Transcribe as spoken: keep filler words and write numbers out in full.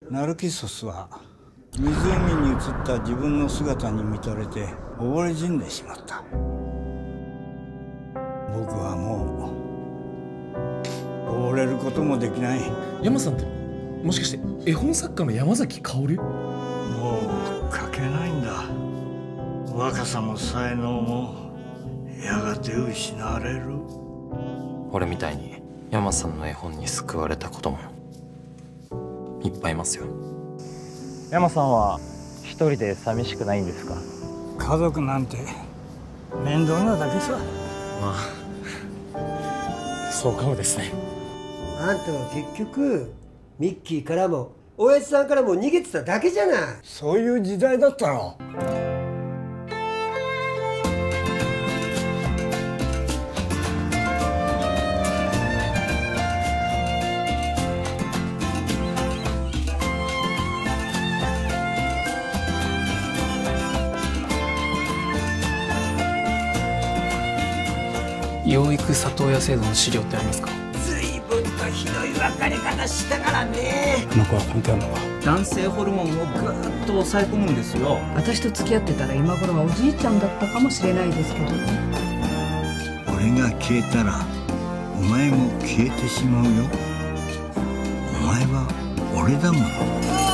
ナルキソスは湖に映った自分の姿に見とれて溺れ死んでしまった。僕はもう溺れることもできない。 山さんってもしかして絵本作家の山崎薫？ もう描けないんだ。若さも才能もやがて失われる。 俺みたいに山さんの絵本に救われたこともいっぱいいますよ。 山さんは一人で寂しくないんですか？ 家族なんて面倒なだけさ。 まあそうかもですね。 あんたは結局ミッキーからも親父さんからも逃げてただけじゃない。 そういう時代だったろ。 養育里親制度の資料ってありますか？ 随分とひどい別れ方したからね。 あの子は関係あるのか？ 男性ホルモンをぐーっと抑え込むんですよ。 私と付き合ってたら今頃はおじいちゃんだったかもしれないですけどね。 俺が消えたらお前も消えてしまうよ。お前は俺だもの。